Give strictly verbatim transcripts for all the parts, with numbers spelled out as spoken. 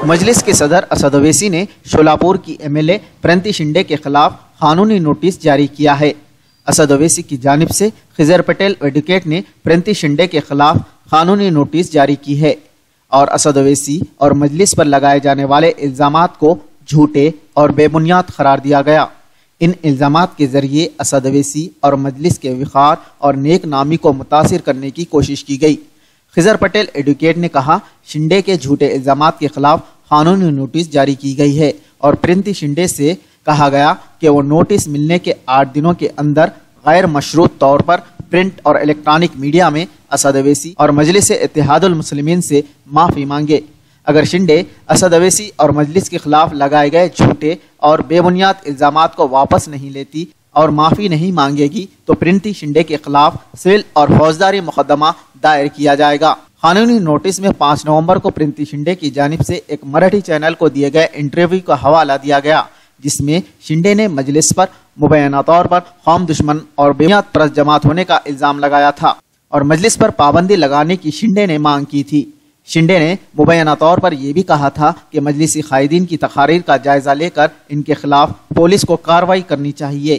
مجلس کے صدر اسد اویسی نے شولاپور کی M L A Praniti Shinde کے خلاف قانونی نوٹس جاری کیا ہے۔ اسد اویسی کی جانب سے خضر پٹیل ایڈوکیٹ نے پرنتی شنڈے کے خلاف قانونی نوٹس جاری کی ہے اور اسد اویسی اور مجلس پر لگائے جانے والے الزامات کو جھوٹے اور بے بنیاد قرار دیا گیا۔ ان الزامات کے ذریعے اسد اویسی اور مجلس کے وقار اور نیک نامی کو متاثر کرنے کی کوشش کی گئی۔ خضر پٹیل ایڈوکیٹ نے کہا، شنڈے کے جھوٹے الزامات کے خلاف قانونی نوٹس جاری کی گئی ہے اور پرنتی شنڈے سے کہا گیا کہ وہ نوٹس ملنے کے آٹھ دنوں کے اندر غیر مشروط طور پر پرنٹ اور الیکٹرانک میڈیا میں اسد اویسی اور مجلس اتحاد المسلمین سے معافی مانگے۔ اگر شنڈے اسد اویسی اور مجلس کے خلاف لگائے گئے جھوٹے اور بے بنیاد الزامات کو واپس نہیں لیتی اور معافی نہیں مانگے گی تو پرنتی شنڈے کے خلاف سول اور فوجداری مقدمہ دائر کیا جائے گا۔ قانونی نوٹس میں پانچ نومبر کو پرنتی شنڈے کی جانب سے ایک مراٹھی چینل کو دیے گئے انٹرویو کا حوالہ دیا گیا، جس میں شنڈے نے مجلس پر مبینہ طور پر قوم دشمن اور بے بنیاد پرست جماعت ہونے کا الزام لگایا تھا اور مجلس پر پابندی لگانے کی شنڈے نے مانگ کی تھی۔ شنڈے نے مبینہ طور پر یہ بھی کہا تھا کہ مجلسی قائدین کی تقاریر کا جائزہ لے کر ان کے خلاف پولیس کو کارروائی کرنی چاہیے۔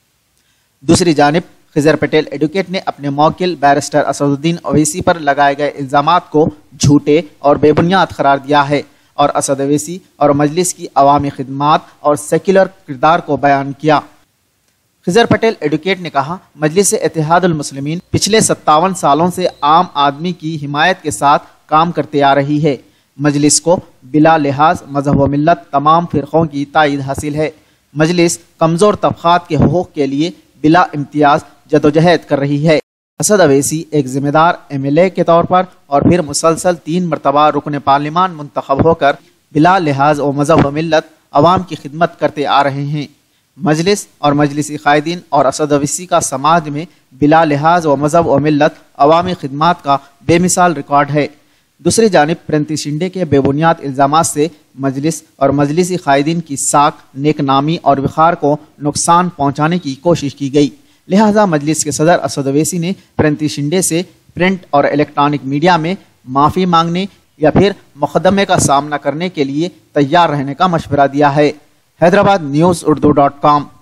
دوسری جانب خضر پٹیل ایڈوکیٹ نے اپنے موکل بیرسٹر اسد الدین اویسی پر لگائے گئے الزامات کو جھوٹے اور بے بنیاد قرار دیا ہے اور اسد اویسی اور مجلس کی عوامی خدمات اور سیکولر کردار کو بیان کیا۔ خضر پٹیل ایڈوکیٹ نے کہا، مجلس اتحاد المسلمین پچھلے ستاون سالوں سے عام آدمی کی حمایت کے ساتھ کام کرتے آ رہی ہے۔ مجلس کو بلا لحاظ مذہب و ملت تمام فرقوں کی تائید حاصل ہے۔ مجلس کمزور طبقات کے حقوق کے لیے بلا امتیاز جدوجہد کر رہی ہے۔ اسد اویسی ایک ذمہ دار ایم ایل اے کے طور پر اور پھر مسلسل تین مرتبہ رکن پارلیمان منتخب ہو کر بلا لحاظ و مذہب و ملت عوام کی خدمت کرتے آ رہے ہیں۔ مجلس اور مجلسی قائدین اور اسد اویسی کا سماج میں بلا لحاظ و مذہب و ملت عوامی خدمات کا بے مثال ریکارڈ ہے۔ دوسری جانب پرنتی شنڈے کے بے بنیاد الزامات سے مجلس اور مجلسی قائدین کی ساکھ، نیک نامی اور وقار کو نقصان پہنچانے کی کوشش کی گئی، لہذا مجلس کے صدر اسد اویسی نے پرنتی شنڈے سے پرنٹ اور الیکٹرانک میڈیا میں معافی مانگنے یا پھر مقدمے کا سامنا کرنے کے لیے تیار رہنے کا مشورہ دیا ہے۔ حیدرآباد نیوز اردو ڈاٹ کام